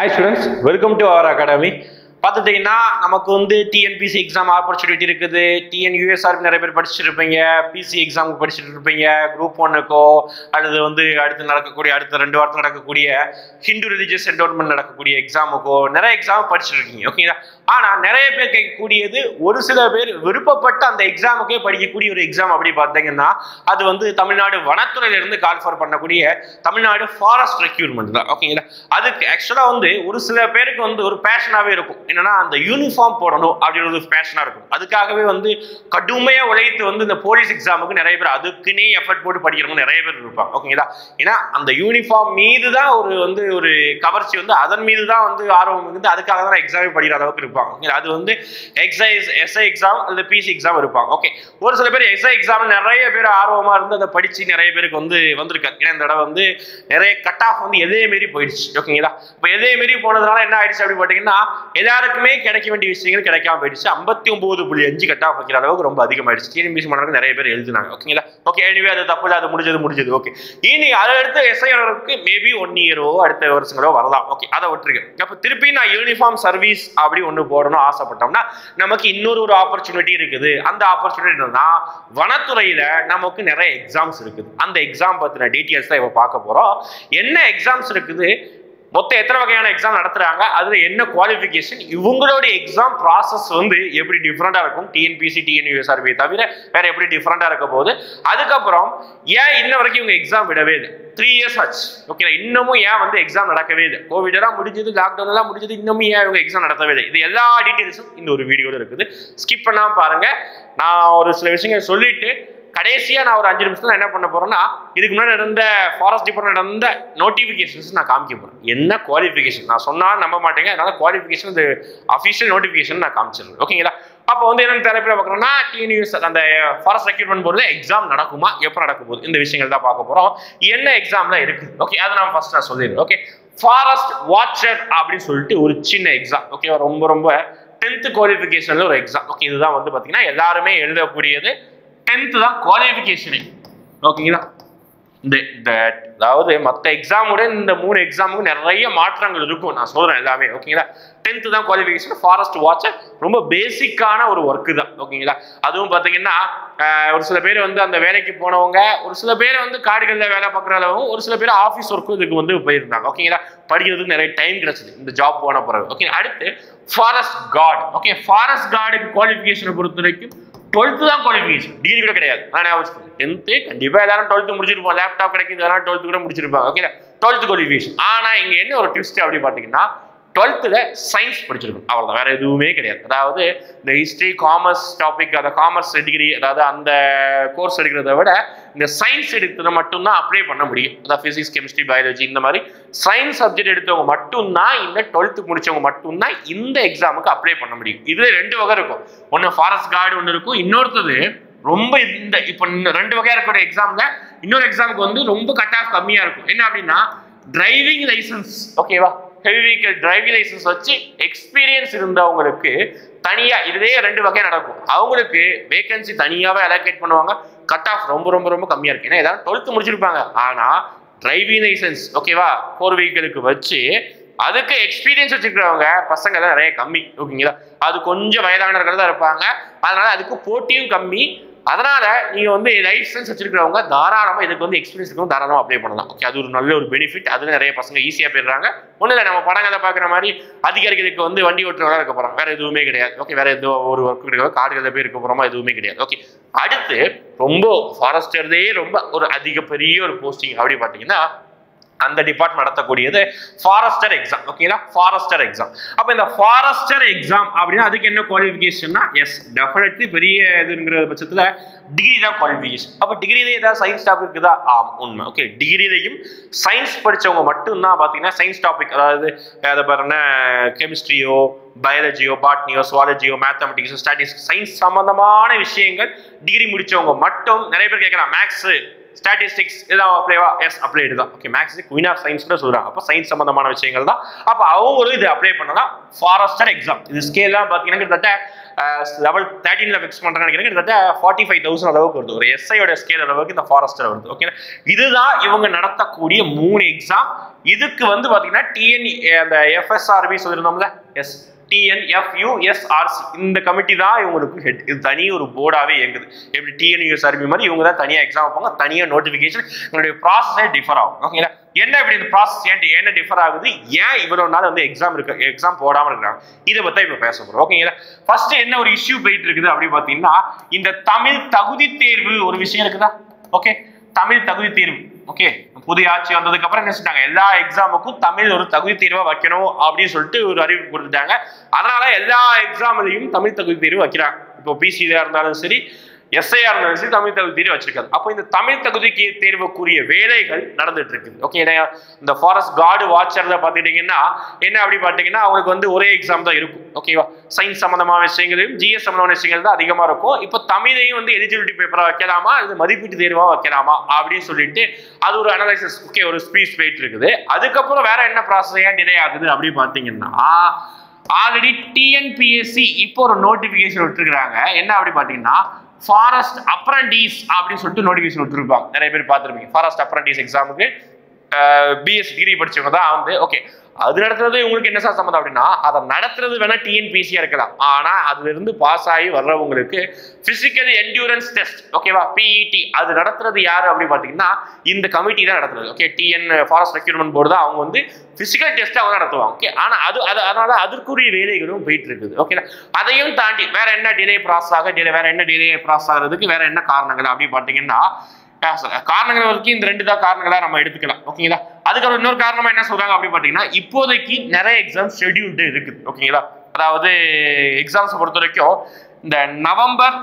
Hi students, welcome to our academy. பார்த்துட்டீங்கன்னா நமக்கு வந்து டிஎன்பிசி எக்ஸாம் ஆப்பர்ச்சுனிட்டி இருக்குது. டிஎன்யூஎஸ்ஆர் நிறைய பேர் படிச்சுட்டு இருப்பீங்க, பிசி எக்ஸாமுக்கு படிச்சுட்டு இருப்பீங்க, குரூப் ஒன்னுக்கோ அல்லது வந்து அடுத்த 2 வாரத்தில் நடக்கக்கூடிய ஹிந்து ரிலிஜியஸ் என்டோன்மெண்ட் நடக்கக்கூடிய எக்ஸாமுக்கோ நிறைய எக்ஸாம் படிச்சுட்டு இருக்கீங்க. ஓகேங்களா? ஆனால் நிறைய பேர் கேட்கக்கூடியது, ஒரு சில பேர் விருப்பப்பட்ட அந்த எக்ஸாமுக்கே படிக்கக்கூடிய ஒரு எக்ஸாம் அப்படி பார்த்தீங்கன்னா அது வந்து தமிழ்நாடு வனத்துறையிலிருந்து கால்ஃபர் பண்ணக்கூடிய தமிழ்நாடு ஃபாரஸ்ட் ரெக்யூர்மெண்ட் தான். ஓகேங்களா? அதுக்கு ஆக்சுவலாக வந்து ஒரு சில பேருக்கு வந்து ஒரு பேஷனாகவே இருக்கும். என்னன்னா அந்த யூனிஃபார்ம் போடணும் அப்படின்னு ஒரு பேஷனா இருக்கும். அதுக்காகவே வந்து கடுமையா உழைத்து வந்து இந்த போலீஸ் எக்ஸாமுக்கு நிறைய பேர் அதுக்குன்னே எஃபர்ட் போட்டு படிக்கிறவங்க நிறைய பேர் இருப்பாங்க. ஓகேங்களா? ஏன்னா அந்த யூனிஃபார்ம் மீது தான் ஒரு கவர்ச்சி வந்து அதன் மீது தான் வந்து ஆர்வம் வந்து அதுக்காக தான் எக்ஸாமே படிக்கிற அளவுக்கு இருப்பாங்க. அது வந்து எஸ்ஐ எக்ஸாம் அல்லது பிசி எக்ஸாம் இருப்பாங்க. ஓகே, ஒரு சில பேர் எஸ்ஐ எக்ஸாம் நிறைய பேர் ஆர்வமா இருந்து அதை படிச்சு நிறைய பேருக்கு வந்து வந்திருக்காரு. ஏன்னா இந்த தடவை வந்து நிறைய கட் ஆஃப் வந்து எதே மாரி போயிடுச்சு. ஓகேங்களா? இப்போ எதே மாரி போனதுனால என்ன ஆயிடுச்சு அப்படி பார்த்தீங்கன்னா எல்லாருக்குமே கிடைக்க வேண்டிய விஷயங்கள் கிடைக்காம போயிடுச்சு. 59.5 கட் ஆஃப் வைக்கிற அளவுக்கு ரொம்ப அதிகமாயிடுச்சு. டிஎன்பிசி மாணவர்கள் நிறைய பேர் எழுதுனாங்க. ஓகேங்களா? ஓகே, எனிவே அது தப்பு இல்லை, அது முடிஞ்சது. ஓகே, இனி அதை அடுத்து எஸ்ஐஆருக்கு மேபி 1 இயரோ அடுத்த வருஷங்களோ வரலாம். ஓகே, அதை விட்டுருக்கேன். அப்போ திருப்பி நான் யூனிஃபார்ம் சர்வீஸ் அப்படி ஒன்று போடணும் ஆசைப்பட்டோம்னா நமக்கு இன்னொரு ஆப்பர்ச்சுனிட்டி இருக்குது. அந்த ஆப்பர்ச்சுனிட்டி என்னன்னா வனத்துறையில நமக்கு நிறைய எக்ஸாம்ஸ் இருக்குது. அந்த எக்ஸாம் பத்தின டீட்டெயில்ஸ் தான் இப்போ பார்க்க போறோம். என்ன எக்ஸாம்ஸ் இருக்குது, மொத்தம் எத்தனை வகையான எக்ஸாம் நடத்துறாங்க, அதுல என்ன குவாலிஃபிகேஷன், இவங்களுடைய எக்ஸாம் ப்ராசஸ் வந்து எப்படி டிஃப்ரெண்டா இருக்கும் டிஎன்பிசி டிஎன்யூஎஸ்ஆர்பி தவிர வேற எப்படி டிஃப்ரெண்டா இருக்க போகுது. அதுக்கப்புறம் ஏன் இன்ன வரைக்கும் இவங்க எக்ஸாம் விடவே இல்லை, 3 இயர்ஸ் ஆச்சு. ஓகே, இன்னமும் ஏன் வந்து எக்ஸாம் நடக்கவே இல்லை, கோவிட் எல்லாம் முடிஞ்சது, லாக்டவுன் எல்லாம் முடிஞ்சது, இன்னமும் ஏன் இவங்க எக்ஸாம் நடத்தவே இல்லை. இது எல்லா டீட்டெயில்ஸும் இந்த ஒரு வீடியோல இருக்குது. ஸ்கிப் பண்ணாம பாருங்க. நான் ஒரு சில விஷயங்கள் சொல்லிட்டு கடைசியா நான் ஒரு 5 நிமிஷத்துல என்ன பண்ண போறேன்னா இதுக்கு முன்னாடி நடந்த ஃபாரஸ்ட் டிபார்ட்மெண்ட் நடந்த நோட்டிபிகேஷன்ஸ் நான் காமிக்க போறேன். என்ன குவாலிஃபிகேஷன் நான் சொன்னா நம்ப மாட்டேங்க, அதனால குவாலிஃபிகேஷன் இந்த அஃபிஷியல் நோட்டிபிகேஷன் நான் காமிச்சிருக்கேன். ஓகேங்களா? அப்போ வந்து என்ன தலைப்பில் பார்க்கணும்னா டிஎன்யூஎஸ் அந்த ஃபாரஸ்ட் ரெக்ரூட்மெண்ட் போறது எக்ஸாம் நடக்குமா, எப்போ நடக்க போகுது, இந்த விஷயங்கள் தான் பார்க்க போறோம். என்ன எக்ஸாம்லாம் இருக்குது. ஓகே, அதை நான் ஃபர்ஸ்ட் நான் சொல்லிடுறேன். ஓகே, ஃபாரஸ்ட் வாட்சர் அப்படின்னு சொல்லிட்டு ஒரு சின்ன எக்ஸாம். ஓகே, ரொம்ப 10th குவாலிஃபிகேஷன்ல ஒரு எக்ஸாம். ஓகே, இதுதான் வந்து பாத்தீங்கன்னா எல்லாருமே எழுதக்கூடியது 10th தான் குவாலிஃபிகேஷனே. ஓகேங்களா? அதாவது மற்ற எக்ஸாமோட இந்த 3 எக்ஸாமுக்கு நிறைய மாற்றங்கள் இருக்கும், நான் சொல்றேன் எல்லாமே. ஓகேங்களா? 10th தான் குவாலிஃபிகேஷன். ஃபாரஸ்ட் வாட்சர் ரொம்ப பேசிக்கான ஒரு ஒர்க்கு தான். ஓகேங்களா? அதுவும் பார்த்தீங்கன்னா ஒரு சில பேர் வந்து அந்த வேலைக்கு போனவங்க, ஒரு சில பேர் வந்து காடுகளில் வேலை பார்க்குற அளவும், ஒரு சில பேர் ஆஃபீஸ் ஒர்க்கும் இதுக்கு வந்து போயிருந்தாங்க. ஓகேங்களா? படிக்கிறதுக்கு நிறைய டைம் கிடைச்சது இந்த ஜாப் போன பிறகு. ஓகே, அடுத்து ஃபாரஸ்ட் கார்டு. ஓகே, ஃபாரஸ்ட் கார்டுக்கு குவாலிஃபிகேஷனை பொறுத்த வரைக்கும் 12th தான் குவாலிஃபிகேஷன், டிகிரி கூட கிடையாது. நான் 10th கண்டிப்பா எல்லாரும் 12th முடிச்சிருப்போம், லேப்டாப் கிடைக்குது, அதனால 12th கூட முடிச்சிருப்பாங்க. Okay, 12th qualification. ஆனா இங்க என்ன ஒரு ட்விஸ்ட் அப்படி பாத்தீங்கன்னா 12th சயின்ஸ் படிச்சிருக்கணும், அவ்வளவுதான், வேற எதுவுமே கிடையாது. அதாவது இந்த ஹிஸ்டரி காமர்ஸ் டாபிக், அந்த காமர்ஸ் டிகிரி, அதாவது அந்த கோர்ஸ் எடுக்கிறத விட இந்த சயின்ஸ் எடுத்ததை மட்டும்தான் அப்ளை பண்ண முடியும். அதாவது பிசிக்ஸ், கெமிஸ்ட்ரி, பயாலஜி இந்த மாதிரி சயின்ஸ் சப்ஜெக்ட் எடுத்தவங்க மட்டும்தான், இந்த 12th முடிச்சவங்க மட்டும்தான் இந்த எக்ஸாமுக்கு அப்ளை பண்ண முடியும். இதுல 2 வகை இருக்கும். ஒன்னு ஃபாரஸ்ட் கார்டு ஒன்று இருக்கும், இன்னொருத்தது ரொம்ப இந்த இப்போ 2 வகையா இருக்கிற எக்ஸாம்ல இன்னொரு எக்ஸாமுக்கு வந்து ரொம்ப கட் ஆஃப் கம்மியா இருக்கும். என்ன அப்படின்னா டிரைவிங் லைசன்ஸ். ஓகேவா? ஹெவி வெஹிக்கிள் டிரைவிங் லைசன்ஸ் வச்சு எக்ஸ்பீரியன்ஸ் இருந்தவங்களுக்கு தனியா இதே 2 வகை நடக்கும். அவங்களுக்கு வேகன்சி தனியாவே அலோகேட் பண்ணுவாங்க. கட் ஆஃப் ரொம்ப கம்மியா இருக்கு. ஏன்னா எல்லாரும் 12th முடிச்சிருப்பாங்க, ஆனா டிரைவிங் லைசன்ஸ் ஓகேவா 4 வெஹிக்கிளுக்கு வச்சு அதுக்கு எக்ஸ்பீரியன்ஸ் வச்சுக்கிறவங்க பசங்க தான் நிறைய கம்மி. ஓகேங்களா? அது கொஞ்சம் வயதானவர்கள் தான் இருப்பாங்க, அதனால அதுக்கு போட்டியும் கம்மி. அதனால நீங்க வந்து லைசன்ஸ் வச்சிருக்கிறவங்க தாராளமா இதுக்கு வந்து எக்ஸ்பீரியன்ஸ் இருக்கும், தாராளமா அப்ளை பண்ணலாம். ஓகே, அது ஒரு நல்ல ஒரு பெனிஃபிட். அதுல நிறைய பசங்க ஈஸியா போயிடுறாங்க. ஒண்ணு இல்லை, நம்ம படங்களை பாக்குற மாதிரி அதிகாரிகளுக்கு வந்து வண்டி ஓட்டுறவங்க இருக்க போறோம், வேற எதுவுமே கிடையாது. ஓகே, வேற எதுவும் ஒரு ஒர்க் கிடையாது, காடுகளில் போய் இருக்க போறோமா எதுவுமே கிடையாது. ஓகே, அடுத்து ரொம்ப ஃபாரஸ்டர்தே ரொம்ப ஒரு பெரிய ஒரு போஸ்டிங் அப்படி பாத்தீங்கன்னா அந்த டிபார்ட்மெண்ட் நடத்தக்கூடியது ஃபாரஸ்டர் எக்ஸாம். ஓகேங்களா? Forester exam. அப்ப இந்த ஃபாரஸ்டர் எக்ஸாம் அப்படின்னா அதுக்கு என்ன குவாலிஃபிகேஷன்னா டெஃபினெட்லி பெரிய இதுங்கிற பட்சத்துல டிகிரி தான் குவாலிஃபிகேஷன். அப்ப டிகிரியிலே ஏதாவது சயின்ஸ் டாபிக் இருக்குதா? உண்மை. ஓகே, டிகிரியிலையும் சயின்ஸ் படிச்சவங்க மட்டும்தான் பாத்தீங்கன்னா சயின்ஸ் டாபிக், அதாவது அதை பாருன்னா கெமிஸ்ட்ரியோ, பயாலஜியோ, பாட்னியோ, சுவாலஜியோ, மேத்தமெட்டிக்ஸோ, ஸ்டாட்டிஸ்டிக்ஸ், சயின்ஸ் சம்பந்தமான விஷயங்கள் டிகிரி முடிச்சவங்க மட்டும். நிறைய பேர் கேட்கலாம் மேக்ஸ் ஸ்டாட்டிஸ்டிக்ஸ் இதெல்லாம் அப்ளைவா எஸ் அப்ளைடு தான் okay maths queen of science கூட சொல்றாங்க அப்போ சயின்ஸ் சம்பந்தமான விஷயங்கள் தான் அப்போ அவங்களும் இது அப்ளை பண்ணலாம் ஃபாரஸ்டர் எக்ஸாம் இது ஸ்கேல்லாம் பார்த்தீங்கன்னா கிட்டத்தட்ட லெவல் 13ல ஃபிக்ஸ் பண்றேன்னு நினைக்கிறேன் கிட்டத்தட்ட 45,000 அளவுக்கு வருது ஒரு எஸ்ஐயோட ஸ்கேல் அளவுக்கு இந்த ஃபாரஸ்டர் வருது ஓகே இதுதான் இவங்க நடத்தக்கூடிய 3 எக்ஸாம் இதுக்கு வந்து பாத்தீங்கன்னா டிஎன் அந்த எஃப்எஸ்ஆர்பி சொல்லியிருந்தோம்ல எஸ் டிஎன்எஃப்யூஎஸ்ஆர்சி இந்த கமிட்டி தான் இவங்களுக்கு ஹெட் இது தனி ஒரு போர்டாவே இயங்குது எப்படி டிஎன்யூஎஸ்ஆர்பி மாதிரி இவங்க தான் தனியாக எக்ஸாம் வைப்பாங்க தனியாக நோட்டிஃபிகேஷன் இதனுடைய ப்ராசஸே டிஃபர் ஆகும் ஓகேங்களா என்ன இப்படி இந்த ப்ராசஸ் என்ன டிஃபர் ஆகுது ஏன் இவ்வளவு நாள் வந்து எக்ஸாம் போடாமல் இருக்கிறாங்க இதை பற்றி இப்போ பேச போகிறோம் ஓகேங்களா ஃபர்ஸ்ட் என்ன ஒரு இஷ்யூ போயிட்டு இருக்குது அப்படின்னு பார்த்தீங்கன்னா இந்த தமிழ் தகுதி தேர்வு ஒரு விஷயம் இருக்குதா ஓகே தமிழ் தகுதி தேர்வு ஓகே புதிய ஆட்சி வந்ததுக்கு அப்புறம் என்ன செஞ்சாங்க எல்லா எக்ஸாமுக்கும் தமிழ் ஒரு தகுதி தேர்வா வைக்கணும் அப்படின்னு சொல்லிட்டு ஒரு அறிவிப்பு கொடுத்துட்டாங்க அதனால எல்லா எக்ஸாம்லையும் தமிழ் தகுதி தேர்வு வைக்கிறாங்க இப்போ பிசியா இருந்தாலும் சரி எஸ்ஐஆர் இருந்தாலும் சரி தமிழ் தகுதி தேர்வு வச்சிருக்காது அப்போ இந்த தமிழ் தகுதிக்கு தேர்வுக்குரிய வேலைகள் நடந்துட்டு இருக்குது ஓகே இந்த ஃபாரஸ்ட் கார்டு வாட்சர்ல பாத்துக்கிட்டீங்கன்னா என்ன அப்படி பாத்தீங்கன்னா அவங்களுக்கு வந்து ஒரே எக்ஸாம் தான் இருக்கும் ஓகேவா சயின்ஸ் சம்பந்தமான விஷயங்களையும் ஜிஎஸ் சம்பந்தமான விஷயங்கள் தான் அதிகமா இருக்கும் இப்போ தமிழையும் வந்து எலிஜிபிலிட்டி பேப்பரா வைக்கலாமா இது மதிப்பீட்டு தேர்வா வைக்கலாமா அப்படின்னு சொல்லிட்டு அது ஒரு அனலைசிஸ் ஓகே ஒரு ஸ்பீச் போயிட்டு இருக்குது அதுக்கப்புறம் வேற என்ன ப்ராசஸ் ஏன் டிலே ஆகுது அப்படின்னு பாத்தீங்கன்னா ஆல்ரெடி டிஎன்பிஎஸ்சி இப்போ ஒரு நோட்டிபிகேஷன் விட்டுருக்காங்க என்ன அப்படி பாத்தீங்கன்னா ஃபாரஸ்ட் அப்ரண்டிஸ் அப்படின்னு சொல்லிட்டு நோட்டிபிகேஷன் விட்டுருப்பாங்க நிறைய பேர் பார்த்துருப்பீங்க ஃபாரஸ்ட் அப்ரண்டிஸ் எக்ஸாமுக்கு பிஎஸ் டிகிரி படிச்சவங்க தான் வந்து ஓகே அது நடத்துறது உங்களுக்கு என்ன சார் சம்மந்தம் அப்படின்னா அதை நடத்துறது வேணா டிஎன்பிசியா இருக்கலாம் ஆனா அதுல இருந்து பாஸ் ஆகி வர்றவங்களுக்கு பிசிக்கல் என்டியூரன்ஸ் டெஸ்ட் ஓகேவா பிஇடி அது நடத்துறது யாரு அப்படின்னு பாத்தீங்கன்னா இந்த கமிட்டி தான் நடத்துறது okay TN forest recruitment board தான் அவங்க வந்து பிசிக்கல் டெஸ்ட் அவங்க நடத்துவாங்க ஓகே ஆனா அதனால அதற்குரிய வேலைகளும் போயிட்டு இருக்குது ஓகே அதையும் தாண்டி வேற என்ன டிலே ப்ராசஸ் வேற என்ன டிலே ப்ராசஸ் ஆகிறதுக்கு வேற என்ன காரணங்கள் அப்படின்னு பாத்தீங்கன்னா காரணங்கள் வரைக்கும் இந்த 2 தான் காரணங்களா நம்ம எடுத்துக்கலாம் ஓகேங்களா அதுக்கப்புறம் இன்னொரு காரணமா என்ன சொல்றாங்க அப்படின்னு பாத்தீங்கன்னா இப்போதைக்கு நிறைய எக்ஸாம் ஷெட்யூல்டு இருக்குது ஓகேங்களா அதாவது எக்ஸாம்ஸ் பொறுத்த வரைக்கும் இந்த நவம்பர்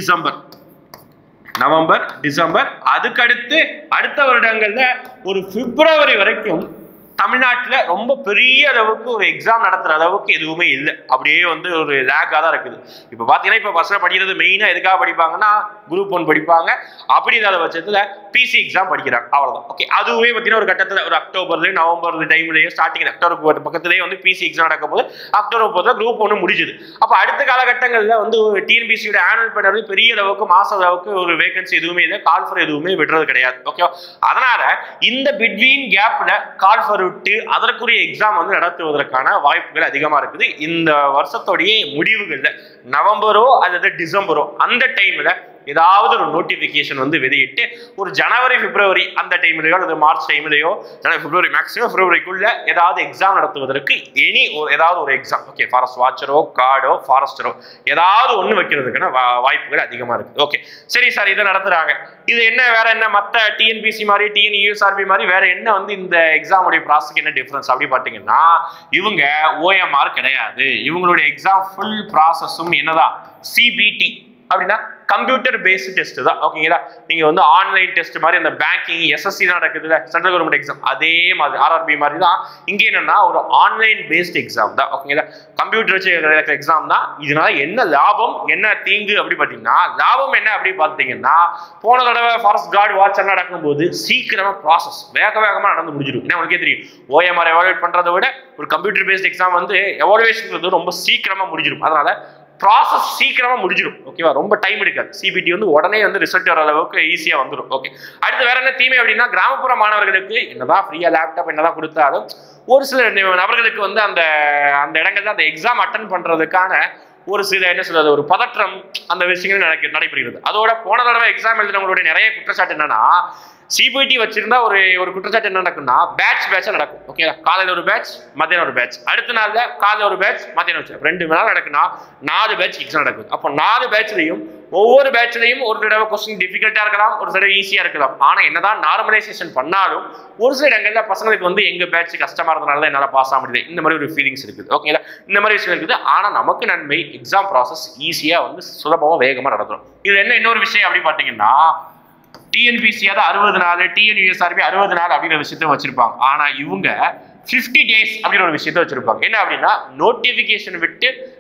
டிசம்பர் அதுக்கடுத்து அடுத்த வருடங்கள்ல ஒரு பிப்ரவரி வரைக்கும் தமிழ்நாட்டில் ரொம்ப பெரிய அளவுக்கு ஒரு எக்ஸாம் நடத்துற அளவுக்கு எதுவுமே இல்லை அப்படியே வந்து ஒரு லேக்காக தான் இருக்குது இப்போ பார்த்தீங்கன்னா இப்போ பசங்க படிக்கிறது மெயினாக எதுக்காக படிப்பாங்கன்னா குரூப் 1 படிப்பாங்க அப்படி இல்லாத பட்சத்தில் பிசி எக்ஸாம் படிக்கிறாங்க அவ்வளோதான் ஓகே அதுவே பார்த்தீங்கன்னா ஒரு கட்டத்தில் ஒரு அக்டோபர்ல நவம்பர் டைம்லேயே ஸ்டார்டிங் அக்டோபர் பக்கத்துலேயே வந்து பிசி எக்ஸாம் நடக்கும் போது அக்டோபர் குரூப் 1 முடிஞ்சுது அப்போ அடுத்த காலகட்டங்களில் வந்து டிஎன்பிசியோட ஆனுவல் பேப்பர் பெரிய அளவுக்கு மாச அளவுக்கு ஒரு வேகன்சி எதுவுமே இல்லை கால்ஃபர் எதுவுமே விடுறது கிடையாது ஓகே அதனால இந்த பிட்வீன் கேப்ல கால்ஃபர் விட்டு அதற்குரிய எக்ஸாம் வந்து நடத்துவதற்கான வாய்ப்புகள் அதிகமா இருக்குது இந்த வருஷத்தோடைய முடிவுகள்ல நவம்பரோ அல்லது டிசம்பரோ அந்த டைம்ல ஏதாவது ஒரு நோட்டிபிகேஷன் வந்து வெளியிட்டு ஒரு ஜனவரி பிப்ரவரி அந்த டைம்லயோ அல்லது மார்ச் டைம்லயோ பிப்ரவரி மேக்ஸிமம் பிப்ரவரிக்குள்ள ஏதாவது எக்ஸாம் நடத்துவதற்கு ஏதாவது ஒரு எக்ஸாம் ஓகே ஃபாரஸ்ட் வாட்சரோ கார்டோ ஃபாரஸ்டரோ ஏதாவது ஒன்று வைக்கிறதுக்கான வாய்ப்புகள் அதிகமா இருக்கு ஓகே சரி சார் இதை நடத்துறாங்க இது என்ன வேற என்ன மற்ற டிஎன்பிசி மாதிரி டிஎன்யூஎஸ்ஆர்பி மாதிரி வேற என்ன வந்து இந்த எக்ஸாமுடைய ப்ராசஸ்க்கு என்ன டிஃபரன்ஸ் அப்படி பார்த்தீங்கன்னா இவங்க ஓஎம்ஆர் கிடையாது இவங்களுடைய எக்ஸாம் ஃபுல் ப்ராசஸும் என்னதான் சிபிடி அப்படின்னா கம்ப்யூட்டர் பேஸ்ட் டெஸ்ட் தான் ஓகேங்களா நீங்க வந்து ஆன்லைன் டெஸ்ட் மாதிரி அந்த பேங்கிங் எஸ்எஸ்சி தான் நடக்குதுல்ல சென்ட்ரல் கவர்மெண்ட் எக்ஸாம் அதே மாதிரி ஆர்ஆர்பி மாதிரி தான் இங்க என்னன்னா ஒரு ஆன்லைன் பேஸ்ட் எக்ஸாம் தான் ஓகேங்களா கம்ப்யூட்டர் வச்சு எக்ஸாம் தான் இதனால என்ன லாபம் என்ன தீங்கு அப்படி பாத்தீங்கன்னா லாபம் என்ன அப்படி பாத்தீங்கன்னா போன தடவை ஃபாரஸ்ட் கார்டு வாட்சர் நடக்கும்போது சீக்கிரமா ப்ராசஸ் வேகமா நடந்து முடிஞ்சிடும் ஏன்னா உனக்கே தெரியும் ஓஎம்ஆர் எவாலுவேட் பண்றதை விட ஒரு கம்ப்யூட்டர் பேஸ்ட் எக்ஸாம் வந்து எவாலுவேஷன் ரொம்ப சீக்கிரமா முடிஞ்சிடும் அதனால ப்ராசஸ் சீக்கிரமா முடிஞ்சிடும் ஓகேவா ரொம்ப டைம் எடுக்காது சிபிடி வந்து உடனே வந்து ரிசல்ட் வர அளவுக்கு ஈஸியா வந்துடும் ஓகே அடுத்து வேற என்ன தீமை அப்படின்னா கிராமப்புற மாணவர்களுக்கு என்னதான் ஃப்ரீயா லேப்டாப் என்னதான் கொடுத்தாலும் ஒரு சில நபர்களுக்கு வந்து அந்த இடங்கள்ல அந்த எக்ஸாம் அட்டன் பண்றதுக்கான ஒரு சில என்ன சொல்றது ஒரு பதற்றம் அந்த விஷயங்கள் நடைபெறுகிறது அதோட போன தடவை எக்ஸாம் எழுதுறவங்களுடைய நிறைய குற்றச்சாட்டு என்னன்னா சிபிடி வச்சிருந்தா ஒரு குற்றச்சாட்டு என்ன நடக்கும்னா பேட்சா நடக்கும் ஓகே காலையில் ஒரு பேட்ச் மத்தியானம் ஒரு பேட்ச் அடுத்த நாள்ல காலையில் ஒரு பேட்ச் மத்தியானம் வச்சு 2 நாள் நடக்குன்னா 4 பேட்ச் எக்ஸாம் நடக்குது அப்போ 4 பேட்ச்லையும் ஒவ்வொரு பேட்ச்லையும் ஒரு தடவை கொஸ்டின் டிஃபிகல்ட்டா இருக்கலாம் ஒரு தடவை ஈஸியா இருக்கலாம் ஆனா என்னதான் நார்மலைசேஷன் பண்ணாலும் ஒரு சில இடங்கள்ல பசங்களுக்கு வந்து எங்க பேட்ச் கஷ்டமா இருந்தனால என்னால பாஸ் ஆக முடியல இந்த மாதிரி ஒரு ஃபீலிங்ஸ் இருக்குது ஓகேங்களா இந்த மாதிரி விஷயம் இருக்குது ஆனா நமக்கு நன்மை எக்ஸாம் ப்ராசஸ் ஈஸியா வந்து சுலபமா வேகமா நடத்தும் இது என்ன இன்னொரு விஷயம் அப்படி பாத்தீங்கன்னா டிஎன்பிசி 60 நாள் டிஎன்யூஎஸ்ஆர்பி 60 நாள் அப்படிங்கிற விஷயத்த வச்சிருப்பாங்க ஆனா இவங்க 50 days அப்படிங்கிற ஒரு விஷயத்த வச்சிருப்பாங்க என்ன அப்படின்னா நோட்டிபிகேஷன் விட்டு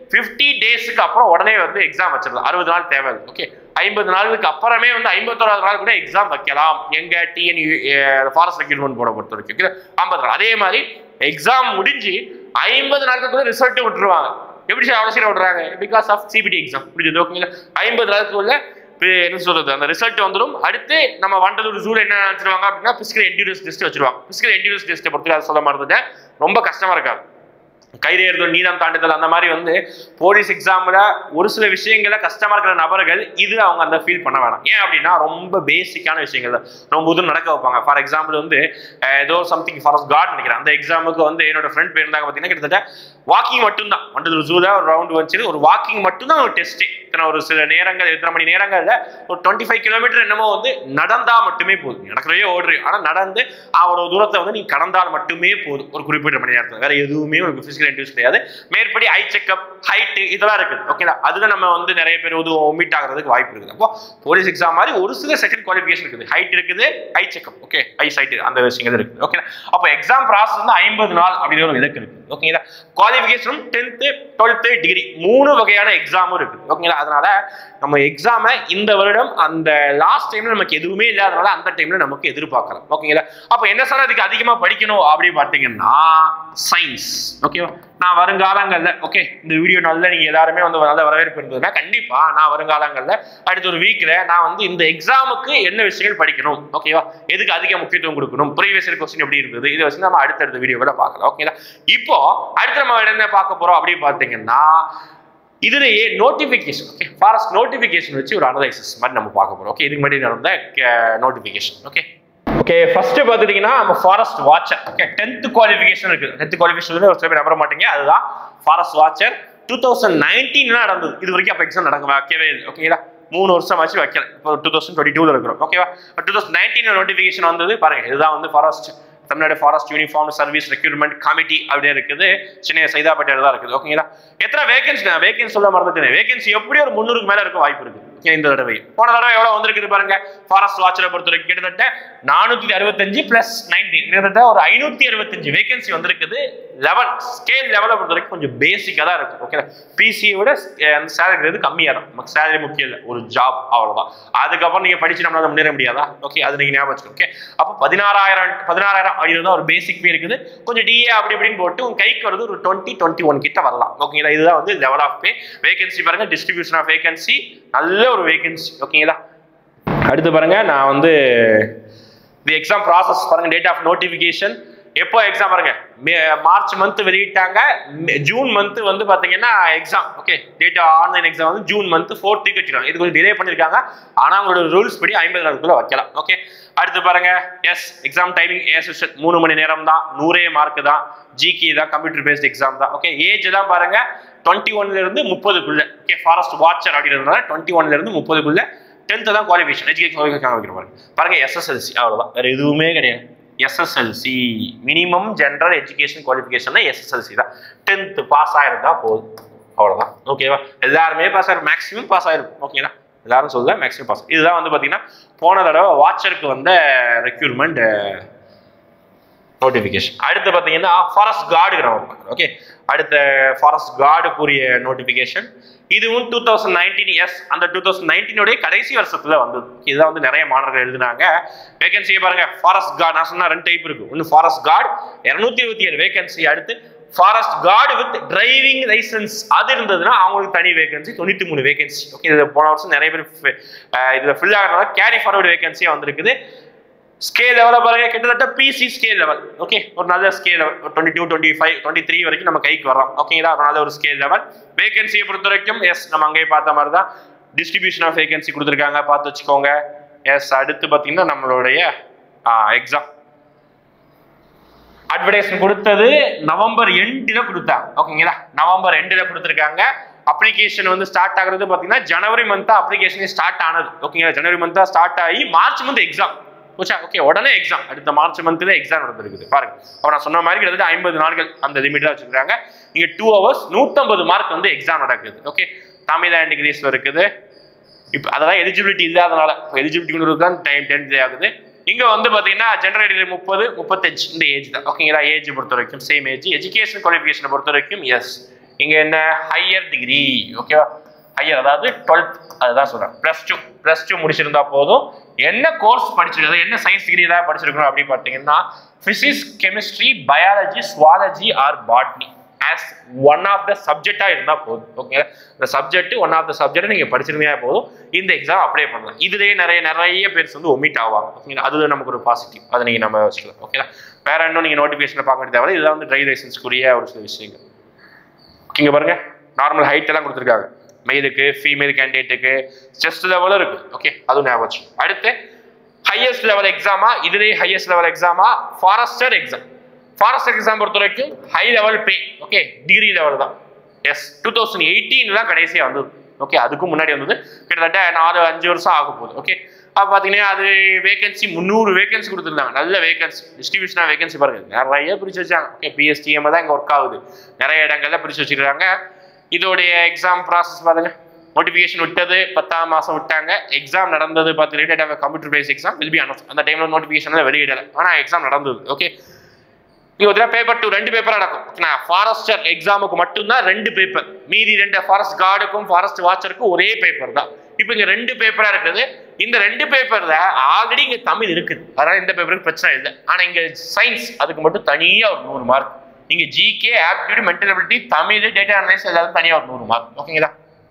50 டேஸ்க்கு அப்புறம் உடனே வந்து எக்ஸாம் வச்சிடலாம். 60 நாள் தேவை. ஓகே, 50 நாளுக்கு அப்புறமே வந்து 51வது நாள் கூட எக்ஸாம் வைக்கலாம். எங்க டிஎன்யூ ஃபாரஸ்ட் ரெக்ரூட்மெண்ட் போர்டை பொறுத்த வரைக்கும் 50 நாள். அதே மாதிரி எக்ஸாம் முடிஞ்சு 50 நாளுக்கு கூட ரிசல்ட் விட்டுருவாங்க. எப்படி சார் அவசியம் விடுறாங்க? Because of CBT exam. புரியுது? ஓகேங்களா? 50 நாளுக்குள்ள என்ன சொல்றது, அந்த ரிசல்ட் வந்துடும். அடுத்து நம்ம வண்டலூர் ஜூல என்ன நினைச்சிருவாங்க அப்படின்னா பிசிக்கல் என்டியூரன்ஸ் டெஸ்ட் வச்சிருவாங்க. பிசிக்கல் என்டியூரன்ஸ் டெஸ்ட்டை பொறுத்து அதை சொல்ல மறந்துட்டேன், ரொம்ப கஷ்டமா இருக்காது. கைதேறுதல், நீளம் தாண்டுதல், அந்த மாதிரி வந்து போலீஸ் எக்ஸாம்ல ஒரு சில விஷயங்களை கஷ்டமா இருக்கிற நபர்கள் இது அவங்க அந்த ஃபீல் பண்ண வேணாம். ஏன் அப்படின்னா ரொம்ப பேசிக்கான விஷயங்கள் தான் ரொம்ப இதுவும் நடக்க வைப்பாங்க. ஃபார் எக்ஸாம்பிள் வந்து ஏதோ சம்திங் ஃபாரஸ்ட் கார்டு நினைக்கிறேன், அந்த எக்ஸாமுக்கு வந்து என்னோட ஃப்ரெண்ட் போயிருந்தாங்க. பார்த்தீங்கன்னா கிட்டத்தட்ட வாக்கிங் மட்டும்தான், வண்டலூர் ஜூல ஒரு ரவுண்ட் வச்சு ஒரு வாக்கிங் மட்டும்தான் ஒரு டெஸ்ட். ஒரு சில நேரங்கள், எத்தனை மணி நேரங்கள்ல ஒரு 25 கிலோமீட்டர் என்னமோ வந்து நடந்தா மட்டுமே போதும். நடக்கிறதே ஓடுறீங்க, ஆனா நடந்து அவ்வளோ தூரத்தை வந்து நீ கடந்தால் மட்டுமே போதும் ஒரு குறிப்பிட்ட மணி நேரத்தில். வேற எதுவுமே உங்களுக்கு பிசிக்கல் என்டியூஸ் கிடையாது. மேற்படி ஐ செக்அப், ஹைட் இதெல்லாம் இருக்குது. ஓகேங்களா? அதுல நம்ம வந்து நிறைய பேர் வந்து ஒமிட் ஆகிறதுக்கு வாய்ப்பு இருக்குது. அப்போ போலீஸ் எக்ஸாம் மாதிரி ஒரு சில செகண்ட் குவாலிஃபிகேஷன் இருக்குது. ஹைட் இருக்குது, eye checkup, okay, eye sight, அந்த விஷயங்கள் இருக்குது. ஓகே, அப்போ எக்ஸாம் ப்ராசஸ் வந்து 50 நாள் அப்படிங்கிற ஒரு இலக்கு இருக்குது. ஓகேங்களா? குவாலிஃபிகேஷனும் 10th 12th டிகிரி 3 வகையான எக்ஸாமும் இருக்குது. ஓகேங்களா? அதனால நம்ம எக்ஸாமை இந்த வருடம் அந்த லாஸ்ட் டைம்ல நமக்கு எதுவுமே இல்லாதனால அந்த டைம்ல நமக்கு எதிர்பார்க்கலாம். ஓகேங்களா? அப்ப என்ன சார் அதுக்கு அதிகமா படிக்கணும் அப்படின்னு பார்த்தீங்கன்னா சயின்ஸ். ஓகேவா? நான் வருங்காலங்கள்ல ஓகே இந்த வீடியோ நல்ல நீங்க எல்லாருமே வந்து நல்ல வரவேற்பு இருந்ததுன்னா கண்டிப்பா நான் வருங்காலங்கள்ல அடுத்த ஒரு வீக்ல நான் வந்து இந்த எக்ஸாமுக்கு என்ன விஷயங்கள் படிக்கணும், ஓகேவா, எதுக்கு அதிக முக்கியத்துவம் கொடுக்கணும், ப்ரீவியஸ் இயர் கொஸ்டின் எப்படி இருக்குது, இதை வச்சு நம்ம அடுத்தடுத்த வீடியோவில் பார்க்கலாம். ஓகேங்களா? இப்போ அடுத்து நம்ம என்ன பார்க்க போறோம் அப்படின்னு பார்த்தீங்கன்னா இதுலயே நோட்டிபிகேஷன். ஓகே, ஃபாரஸ்ட் நோட்டிபிகேஷன் வச்சு ஒரு அனலைசிஸ் மாதிரி நம்ம பார்க்க போறோம். ஓகே, இதுக்கு முன்னாடி நடந்த நோட்டிபிகேஷன். ஓகே ஓகே ஃபர்ஸ்ட் பார்த்துட்டீங்கன்னா நம்ம forest watcher. Okay, 10th qualification இருக்கு. 10th குவாலிஃபிகேஷன் ஒரு சில பேர் நம்ப மாட்டீங்க, அதுதான் ஃபாரஸ்ட் வாட்சர். 2019 நடந்தது. இது வரைக்கும் அப்போ எக்ஸாம் நடக்க வைக்கவே இல்லை. ஓகேங்களா? 3 வருஷம் ஆச்சு வைக்கல. இப்போ 2022 இருக்கிறோம். ஓகேவா? 2019 நோட்டிபிகேஷன் வந்தது பாருங்க. இதுதான் வந்து forest Tamil Nadu forest uniform service recruitment committee அப்படியே இருக்குது. சென்னை சைதாப்பேட்டையில தான் இருக்குது. ஓகேங்களா? எத்தனை வேகன்சி சொல்ல மறந்துட்டேன். வேகன்சி எப்படி ஒரு 300க்கு மேல இருக்க வாய்ப்பு இருக்கு இந்த தடவை. போன தடவை எவ்வளவு வந்திருக்குது பாருங்க. ஃபாரஸ்ட் வாட்சரை பொறுத்த வரைக்கும் கிட்டத்தட்ட 465 பிளஸ் 19 கிட்டத்தட்ட ஒரு 565 வேகன்சி வந்திருக்குது. ஸ்கேல் லெவலை பொறுத்த வரைக்கும் கொஞ்சம் பேசிக்கா தான் இருக்கு. ஓகே, பிசியை விட சேலரி கம்மியா தான். நமக்கு சேலரி முக்கியம் இல்லை, ஒரு ஜாப் அவ்வளவுதான். அதுக்கப்புறம் நீங்க படிச்சு நம்மளால முன்னேற முடியாதா? ஓகே, அது நீங்க ஞாபகம் வச்சுக்கோங்க. ஓகே, அப்போ 16,000 அப்படிதான் ஒரு பேசிக் பே இருக்குது. கொஞ்சம் டிஏ அப்படி இப்படின்னு போட்டு உங்க கைக்கு வருது ஒரு 20-21 கிட்ட வரலாம். ஓகேங்களா? இதுதான் வந்து லெவல் ஆஃப் பே. வேகன்சி பாருங்க, டிஸ்ட்ரிபியூஷன் ஆஃப் வேகன்சி நல்ல ஒரு வேகன்சி. ஓகேங்களா? அடுத்து பாருங்க, நான் வந்து தி எக்ஸாம் ப்ராசஸ் பாருங்க. டேட் ஆஃப் நோட்டிபிகேஷன் எப்போ எக்ஸாம் பாருங்க, மார்ச் மந்த் வெளியிட்டாங்க. ஜூன் மந்த் வந்து பாத்தீங்கன்னா exam. Okay, date online exam வந்து ஜூன் மந்த் 4th வச்சிருக்காங்க. இது கொஞ்சம் டிலே பண்ணிருக்காங்க, ஆனா அவங்களோட ரூல்ஸ் படி 50 நாளுக்குள்ள வைக்கலாம். ஓகே, அடுத்து பாருங்க, எஸ் எக்ஸாம் டைமிங் 3 மணி நேரம் தான், 100 மார்க் தான், ஜிகே தான், கம்ப்யூட்டர் பேஸ்ட் எக்ஸாம் தான். ஓகே, ஏஜ் தான் பாருங்க 21ல இருந்து 30க்குள்ள. ஓகே, ஃபாரஸ்ட் வாட்சர் அப்படின்றதுனால 21ல இருந்து 30க்குள்ள. 10th தான் குவாலிஃபிகேஷன், எஜுகேஷன் குவாலிஃபிகேஷன் பாருங்க. எஸ்எஸ்எல்சி அவ்வளவுதான், வேற எதுவுமே கிடையாது. SSLC minimum general education qualification SSLC தான். 10th பாஸ் ஆயிருந்தா போதும், அவ்வளவுதான். ஓகேவா? எல்லாருமே பாஸ் ஆயிரும், மேக்ஸிமம் பாஸ் ஆயிரும். ஓகேங்களா? எல்லாரும் சொல்ல மேக்ஸிமம் பாஸ். இதுதான் வந்து பாத்தீங்கன்னா போன தடவை வாட்சருக்கு வந்த ரெக்ரூட்மெண்ட் நோட்டிபிகேஷன். அடுத்து பாத்தீங்கன்னா ஃபாரஸ்ட் கார்டு. ஓகே, அடுத்த ஃபாரஸ்ட் கார்டுக்குரிய நோட்டிபிகேஷன் இதுவும் 2019. எஸ், அந்த 2019 கடைசி வருஷத்துல வந்தது. இதுதான் வந்து நிறைய மாணவர்கள் எழுதினாங்க. வேகன்சியை பாருங்க. ஃபாரஸ்ட் கார்டு நான் சொன்னா 2 டைப் இருக்கு. ஒன்னு ஃபாரஸ்ட் கார்டு 227 வேகன்சி. அடுத்து forest guard with driving license அது இருந்ததுன்னா அவங்களுக்கு தனி வேகன்சி 93 வேகன்சி. ஓகே, இது போன வருஷம் நிறைய பேர் இதுல ஃபில் ஆகிறதுனால கேரி ஃபார்வர்டு வேகன்சியா வந்திருக்குது. ஸ்கேல் லெவலை பாருங்க, கிட்டத்தட்ட பிசி ஸ்கேல் லெவல். ஓகே, ஒரு நல்ல ஸ்கேல் லெவல் 22, 25, 23 வரைக்கும் நம்ம கைக்கு வரோம். ஓகேங்களா? ஒரு நல்ல ஒரு ஸ்கேல் லெவல். வேகன்சியை பொறுத்த வரைக்கும் எஸ் நம்ம அங்கேயே பார்த்த மாதிரி தான் டிஸ்ட்ரிபியூஷன் ஆஃப் வேகன்சி கொடுத்துருக்காங்க, பார்த்து வச்சுக்கோங்க. எஸ், அடுத்து பார்த்தீங்கன்னா நம்மளுடைய எக்ஸாம் அட்வர்டைஸ்மெண்ட் கொடுத்தது நவம்பர் எண்டில் கொடுத்தாங்க. ஓகேங்களா? நவம்பர் எண்டில் கொடுத்துருக்காங்க. அப்ளிகேஷன் வந்து ஸ்டார்ட் ஆகுறது பார்த்தீங்கன்னா ஜனவரி மந்த் அப்ளிகேஷன் ஸ்டார்ட் ஆனது. ஓகேங்களா? ஜனவரி மந்த் ஸ்டார்ட் ஆகி மார்ச் மந்த் எக்ஸாம். ஓகே, உடனே எக்ஸாம். அடுத்த மார்ச் மந்த்ல எக்ஸாம் நடந்திருக்குது பாருங்க. அப்ப நான் சொன்ன மாதிரி கிட்டத்தட்ட 50 நாட்கள் அந்த லிமிட்ல வச்சிருக்காங்க. இங்க 2 hours 150 மார்க் வந்து எக்ஸாம் நடக்குது. ஓகே, தமிழ்நாடு இங்கிலீஷ்ல இருக்குது. இப்போ அதெல்லாம் எலிஜிபிலிட்டி இல்லாதனால எலிஜிபிலிட்டி தான் டைம் 10 டே ஆகுது. இங்க வந்து பாத்தீங்கன்னா ஜெனரல் 30, 35 இந்த ஏஜ் தான். ஓகேங்களா? ஏஜ் பொறுத்த வரைக்கும் சேம் ஏஜ். எஜுகேஷன் குவாலிஃபிகேஷனை பொறுத்த வரைக்கும் எஸ் இங்க என்ன ஹையர் டிகிரி, ஓகேவா? ஹையர் அதாவது 12th, அதுதான் சொல்றேன். +2 முடிச்சிருந்தா போதும். என்ன கோர்ஸ் படிச்சிருக்கோம், என்ன சயின்ஸ் டிகிரி ஏதாவது படிச்சிருக்கணும் அப்படின்னு பார்த்தீங்கன்னா physics, chemistry, biology, zoology or botany as one of the subject இருந்தா போதும். ஓகே, இந்த subject one of the subject நீங்க படிச்சிருந்தா போதும், இந்த எக்ஸாம் அப்ளை பண்ணலாம். இதுலயே நிறைய பேர்ஸ் வந்து ஒமிட் ஆவாங்க. ஓகேங்களா, அது நமக்கு ஒரு பாசிட்டிவ், அதை நீங்க நம்ம வச்சுக்கலாம். ஓகேங்களா, வேற இன்னும் நீங்க நோட்டிபிகேஷன்ல பார்க்க வேண்டிய தேவை. இதுதான் வந்து டிரைவ் லைசன்ஸ்க்குரிய ஒரு சில விஷயங்கள். இங்க பாருங்க, நார்மல் ஹைட் எல்லாம் கொடுத்துருக்காங்க. மெயிலுக்கு, ஃபீமேல் கேண்டிடேட்டுக்கு, செஸ்ட் லெவலும் இருக்கு. ஓகே, அதுவும் ஞாபகம் வச்சு. அடுத்து ஹையஸ்ட் லெவல் எக்ஸாமா, இதுலயே ஹையஸ்ட் லெவல் எக்ஸாமா ஃபாரஸ்டர் எக்ஸாம். ஃபாரஸ்ட் எக்ஸாம் பொறுத்த வரைக்கும் high level pay. Okay, degree level தான். எஸ், 2018 தான் கடைசியா வந்தது. ஓகே, அதுக்கும் முன்னாடி வந்தது. கிட்டத்தட்ட 4-5 வருஷம் ஆக போகுது. ஓகே, அப்போ பார்த்தீங்கன்னா அது வேகன்சி 300 வேகன்சி கொடுத்துருந்தாங்க. நல்ல வேகன்சி டிஸ்ட்ரிபியூஷனாக வேகன்சி பாருங்க, நிறைய பிரிச்சு வச்சாங்க. ஓகே, பிஎஸ்டிஎம் தான் இங்கே ஒர்க் ஆகுது. நிறைய இடங்கள்ல பிரிச்சு வச்சிருக்காங்க. இதோடைய எக்ஸாம் ப்ராசஸ் பாருங்க. நோட்டிஃபிகேஷன் விட்டது 10ஆம் மாதம் விட்டாங்க. எக்ஸாம் நடந்தது பார்த்தீங்கன்னா computer base exam will be announce. அந்த டைம்ல நோட்டிஃபிகேஷன் வெளியிடலை, ஆனால் எக்ஸாம் நடந்தது. ஓகே, இங்க பேப்பர் 2 2 பேப்பர் நடக்கும். ஃபாரஸ்டர் எக்ஸாமுக்கு மட்டும்தான் 2 பேப்பர், மீதி 2 ஃபாரஸ்ட் கார்டுக்கும் ஃபாரஸ்ட் வாட்சருக்கும் ஒரே பேப்பர் தான். இப்போ இங்க 2 பேப்பரா இருக்குது. இந்த 2 பேப்பர்ல ஆல்ரெடி இங்க தமிழ் இருக்குது, அதனால இந்த பேப்பருக்கு பிரச்சனை இல்லை. ஆனா இங்க சயின்ஸ் அதுக்கு மட்டும் தனியா ஒரு 100 மார்க். இங்க GK, aptitude, mental ability, Tamil, data analysis எல்லாத்துக்கும் தனியா ஒரு 100 மார்க். ஓகேங்களா,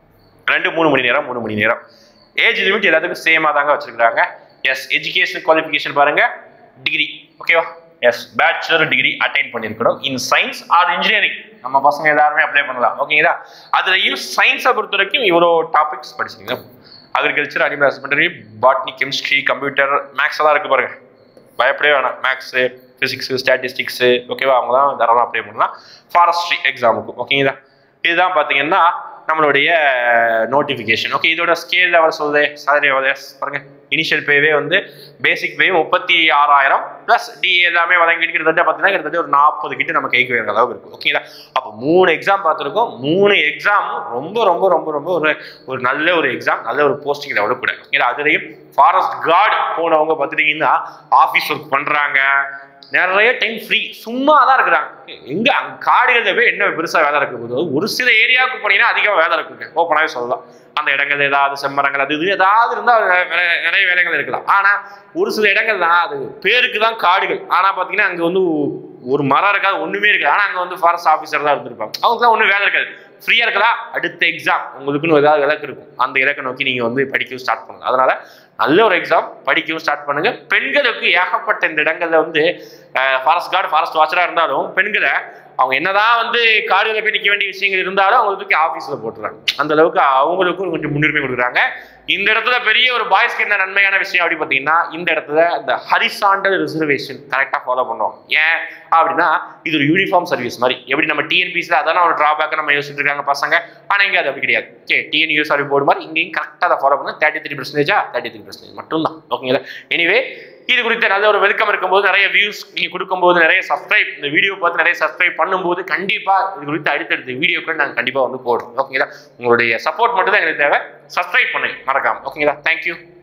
3 மணி நேரம் 3 மணி நேரம். ஏஜ் லிமிட் எல்லாத்துக்கும் சேமா தாங்க வச்சிருக்காங்க. எஸ், எஜுகேஷன் குவாலிஃபிகேஷன் பாருங்க, டிகிரி. ஓகேவா? எஸ், பேச்சுலர் டிகிரி அட்டைன் பண்ணிருக்கணும் இன் சயின்ஸ் ஆர் இன்ஜினியரிங். நம்ம பசங்க எல்லாருமே அப்ளை பண்ணலாம். ஓகேங்களா, அதுலயும் சயின்ஸை பொறுத்த வரைக்கும் இவ்வளோ டாபிக்ஸ் படிச்சிருக்கீங்க. Agriculture, animal husbandry, botany, chemistry, computer, maths எல்லாம் இருக்கு பாருங்க. பயப்படவே வேணாம். மேக்ஸ், பிசிக்ஸ், ஸ்டாட்டிஸ்டிக்ஸ், ஓகேவா, அவங்க தான் தாராளமாக அப்ளை பண்ணலாம் ஃபாரஸ்ட்ரி எக்ஸாமுக்கு. ஓகேங்களா, இதுதான் பார்த்தீங்கன்னா நம்மளுடைய நோட்டிஃபிகேஷன். ஓகே, இதோட ஸ்கேல் லெவல் சொல்லுது, சேலரி லெவல் பாருங்க. இனிஷியல் பேவே வந்து பேசிக் பே 36,000 பிளஸ் டி எல்லாமே வழங்கிட்டு கிட்டத்தட்ட ஒரு 40 கிட்ட நம்ம கைக்கு வேற அளவுக்கு இருக்கு. ஓகேங்களா, அப்போ 3 எக்ஸாம் பார்த்துருக்கோம். 3 எக்ஸாம் ரொம்ப ரொம்ப ரொம்ப ரொம்ப ஒரு நல்ல ஒரு எக்ஸாம், நல்ல ஒரு போஸ்டிங் லெவலில் கூட. ஓகேங்களா, அதுலேயும் ஃபாரஸ்ட் கார்டு போனவங்க பார்த்துட்டீங்கன்னா ஆஃபீஸ் ஒர்க் பண்ணுறாங்க, நிறைய டைம் ஃப்ரீ, சும்மா தான் இருக்கிறாங்க. எங்க அங்க காடுகள்ல போய் என்ன பெருசா வேலை இருக்க போது, ஒரு சில ஏரியாவுக்கு போனீங்கன்னா அதிகமாக வேலை இருக்குங்க, ஓப்பனாவே சொல்லலாம். அந்த இடங்கள் ஏதாவது செம்மரங்கள் அது இது ஏதாவது இருந்தால் நிறைய வேலைகள் இருக்கலாம். ஆனா ஒரு சில இடங்கள் தான் அது பேருக்கு தான் காடுகள், ஆனா பாத்தீங்கன்னா அங்க வந்து ஒரு மரம் இருக்காது, ஒண்ணுமே இருக்காது. ஆனா அங்க வந்து ஃபாரஸ்ட் ஆஃபீஸர் தான் இருந்திருப்பாங்க. அவங்களுக்கு ஒன்றும் வேலை இருக்காது, ஃப்ரீயா இருக்கலாம். அடுத்த எக்ஸாம் உங்களுக்குன்னு ஏதாவது இலக்கு இருக்கும், அந்த இலக்கை நோக்கி நீங்க வந்து படிக்கவும் ஸ்டார்ட் பண்ணுங்க. அதனால நல்ல ஒரு எக்ஸாம், படிக்கவும் ஸ்டார்ட் பண்ணுங்க. பெண்களுக்கு ஏகப்பட்ட இந்த இடங்கள்ல வந்து ஃபாரஸ்ட் கார்டு, ஃபாரஸ்ட் வாட்சரா இருந்தாலும் பெண்களை அவங்க என்னதான் வந்து காடுகளை போய் நிற்க வேண்டிய விஷயங்கள் இருந்தாலும் அவங்களுக்கு ஆஃபீஸில் போட்டுறாங்க. அந்த அளவுக்கு அவங்களுக்கும் கொஞ்சம் முன்னுரிமை கொடுக்குறாங்க. இந்த இடத்துல பெரிய ஒரு பாய்ஸ்க்கு என்ன நன்மையான விஷயம் அப்படி பார்த்தீங்கன்னா, இந்த இடத்துல இந்த ஹரிசாண்டல் ரிசர்வேஷன் கரெக்டாக ஃபாலோ பண்ணுவோம். ஏன் அப்படின்னா இது ஒரு யூனிஃபார்ம் சர்வீஸ் மாதிரி. எப்படி நம்ம டிஎன்பிசியில் அதான ஒரு டிராபேக்கை நம்ம யோசிச்சுட்டு இருக்காங்க பசங்க, ஆனால் இங்கே அது அப்படி கிடையாது. ஓகே, டிஎன்யூஎஸ்ஆர்பி போர்டு மாதிரி இங்கேயும் கரெக்டாக அதை ஃபாலோ பண்ண 33% 33% மட்டும்தான். ஓகேங்களா, எனிவே இது குறித்த நல்ல ஒரு வெல்கம் இருக்கும்போது, நிறைய வியூஸ் நீங்க கொடுக்கும்போது, நிறைய சப்ஸ்கிரைப், இந்த வீடியோ பார்த்து நிறைய சப்ஸ்கிரைப் பண்ணும்போது கண்டிப்பா இது குறித்து அடுத்தடுத்த வீடியோக்கள் நாங்கள் கண்டிப்பா வந்து போடுறோம். ஓகேங்களா, உங்களுடைய சப்போர்ட் மட்டும் தான் எங்களுக்கு தேவை. சப்ஸ்கிரைப் பண்ணுங்க மறக்காம. ஓகேங்களா, தேங்க்யூ.